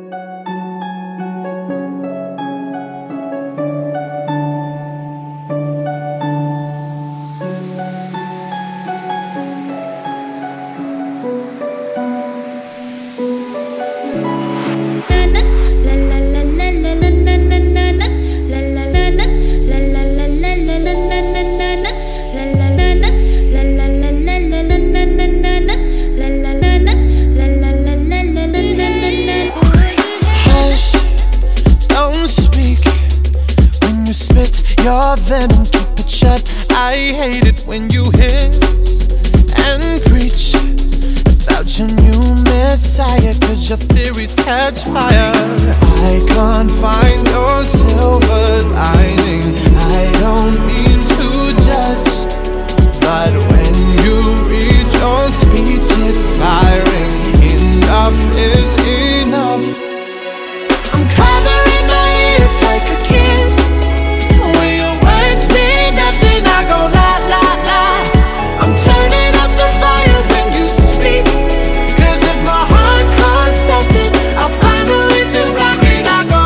Your venom, keep it shut. I hate it when you hiss and preach about your new messiah, 'cause your theories catch fire. I can't find your silver lining. I don't mean to judge, but when you read your speech, it's tiring. Enough is enough. I'm covering my ears like a kid. When your words mean nothing, I go la la la. I'm turning up the fire when you speak, 'cause if my heart can't stop it, I'll find a way to rock it. I go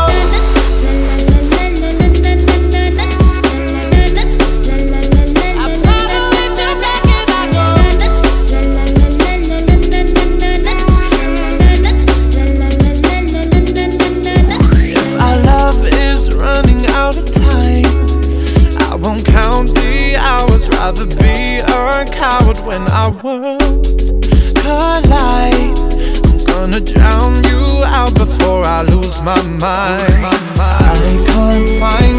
I'll find a way to rock it. I go if our love is running out of time, I won't count the hours, rather be a coward when our worlds collide. I'm gonna drown you out before I lose my mind. I can't find